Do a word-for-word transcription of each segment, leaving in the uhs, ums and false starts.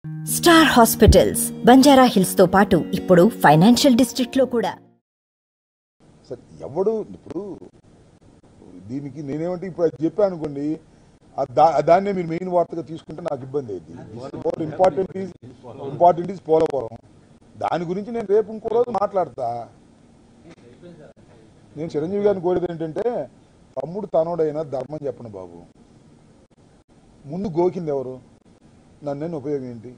Star hospitals Banjara hills తో పాటు ఇప్పుడు ఫైనాన్షియల్ డిస్ట్రిక్ట్ లో కూడా. సరే ఎవడు ఇప్పుడు దీనికి నేనేమంటే ఇప్పుడు అది చెప్పాను అనుకోండి, దాన్నే మీరు మెయిన్ వార్తగా తీసుకుంటే నాకు ఇబ్బంది అయింది. Important is important is Polavaram. దాని గురించి నేను రేపు ఇంకో రోజు మాట్లాడతా. నేను చిరంజీవి గారిని కోరేది ఏంటంటే, తమ్ముడు తనోడైనా ధర్మం చెప్పండి బాబు. ముందు గోకింది ఎవరు? నన్ను ఉపయోగం ఏంటి?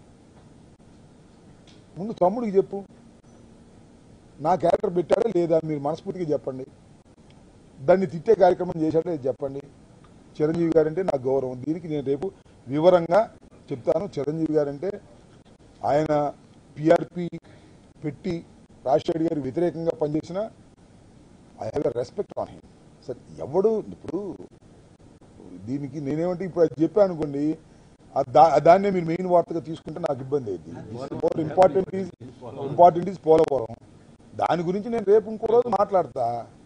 ముందు తమ్ముడికి చెప్పు, నా క్యారెక్టర్ పెట్టాడా లేదా మీరు మనస్ఫూర్తిగా చెప్పండి. దాన్ని తిట్టే కార్యక్రమం చేశాడా చెప్పండి. చిరంజీవి గారంటే నాకు గౌరవం. దీనికి నేను రేపు వివరంగా చెప్తాను. చిరంజీవి గారంటే ఆయన పిఆర్పి పెట్టి రాజశేఖర్ గారికి వ్యతిరేకంగా పనిచేసిన I have a respect on him. సరే ఎవడు ఇప్పుడు దీనికి నేనేమంటే ఇప్పుడు అది చెప్పాను అనుకోండి, దాన్నే మీరు మెయిన్ వార్తగా తీసుకుంటే నాకు ఇబ్బంది అయింది. Important is important is Polavaram. దాని గురించి నేను రేపు ఇంకో రోజు మాట్లాడతా.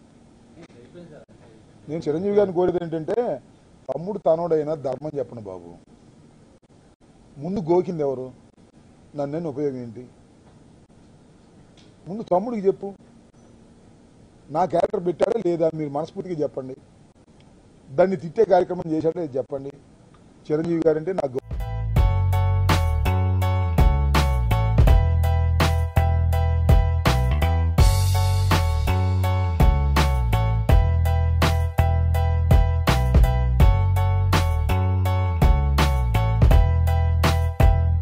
నేను చిరంజీవి గారిని కోరేది ఏంటంటే, తమ్ముడు తనోడైనా ధర్మం చెప్పండి బాబు. ముందు గోకింది ఎవరు? నన్ను ఉపయోగం ఏంటి? ముందు తమ్ముడికి చెప్పు, నా క్యారెక్టర్ పెట్టాడా లేదా మీరు మనస్ఫూర్తిగా చెప్పండి. దాన్ని తిట్టే కార్యక్రమం చేశాడా చెప్పండి. చిరంజీవి గారంటే నాకు